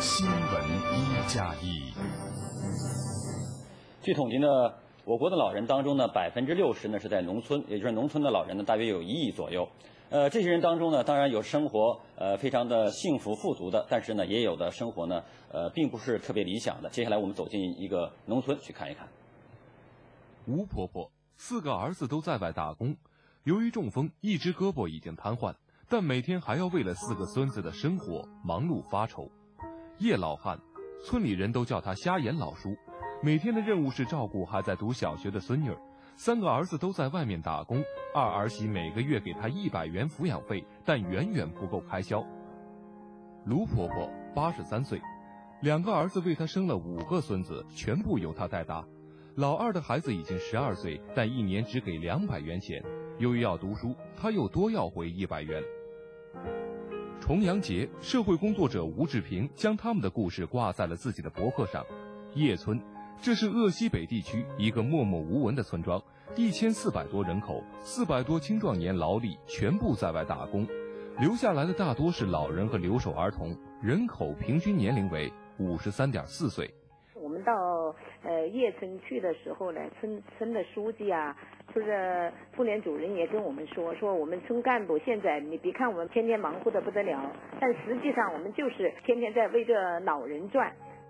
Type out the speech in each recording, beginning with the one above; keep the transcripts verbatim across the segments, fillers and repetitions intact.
新闻一加一。 据统计呢，我国的老人当中呢，百分之六十呢是在农村，也就是农村的老人呢，大约有一亿左右。呃，这些人当中呢，当然有生活呃非常的幸福富足的，但是呢，也有的生活呢，呃，并不是特别理想的。接下来我们走进一个农村去看一看。 吴婆婆四个儿子都在外打工，由于中风，一只胳膊已经瘫痪，但每天还要为了四个孙子的生活忙碌发愁。叶老汉，村里人都叫他瞎眼老叔，每天的任务是照顾还在读小学的孙女儿。三个儿子都在外面打工，二儿媳每个月给他一百元抚养费，但远远不够开销。卢婆婆八十三岁，两个儿子为她生了五个孙子，全部由她带大。老二的孩子已经十二岁，但一年只给两百元钱，由于要读书，他又多要回一百元。重阳节，社会工作者吴志平将他们的故事挂在了自己的博客上。叶村，这是鄂西北地区一个默默无闻的村庄，一千四百多人口，四百多青壮年劳力全部在外打工，留下来的大多是老人和留守儿童，人口平均年龄为五十三点四岁。 我们到呃叶村去的时候呢，村村的书记啊，村的妇联主任也跟我们说，说我们村干部现在你别看我们天天忙活的不得了，但实际上我们就是天天在为这老人转。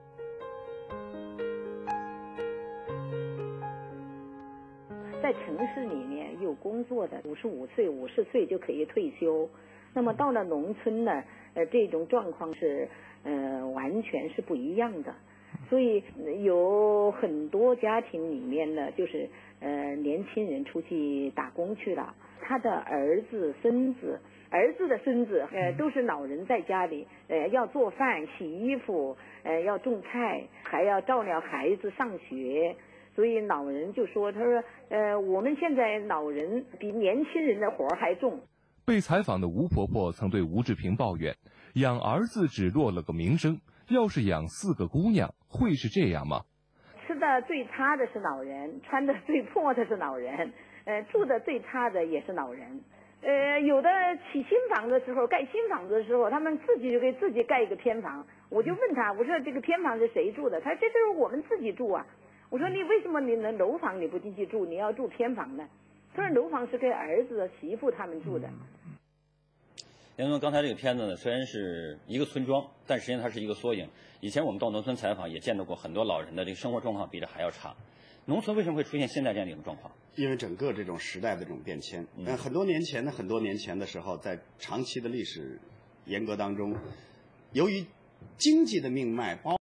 在城市里面有工作的，五十五岁、五十岁就可以退休。那么到了农村呢，呃，这种状况是呃完全是不一样的。所以有很多家庭里面呢，就是呃年轻人出去打工去了，他的儿子、孙子、儿子的孙子，呃都是老人在家里，呃要做饭、洗衣服，呃要种菜，还要照料孩子上学。所以老人就说，他说，呃我们现在老人比年轻人的活还重。 被采访的吴婆婆曾对吴志平抱怨，养儿子只落了个名声，要是养四个姑娘，会是这样吗？ 吃的最差的是老人，穿的最破的是老人，呃，住的最差的也是老人。呃，有的起新房子的时候，盖新房子的时候，他们自己就给自己盖一个偏房。我就问他，我说这个偏房是谁住的？他说这就是我们自己住啊。我说你为什么你能楼房你不进去住，你要住偏房呢？他说楼房是给儿子媳妇他们住的。 杨总，刚才这个片子呢，虽然是一个村庄，但实际上它是一个缩影。以前我们到农村采访，也见到过很多老人的这个生活状况比这还要差。农村为什么会出现现在这样的一种状况？ 因为整个这种时代的这种变迁。嗯，很多年前呢，很多年前的时候，在长期的历史严格当中，由于经济的命脉包。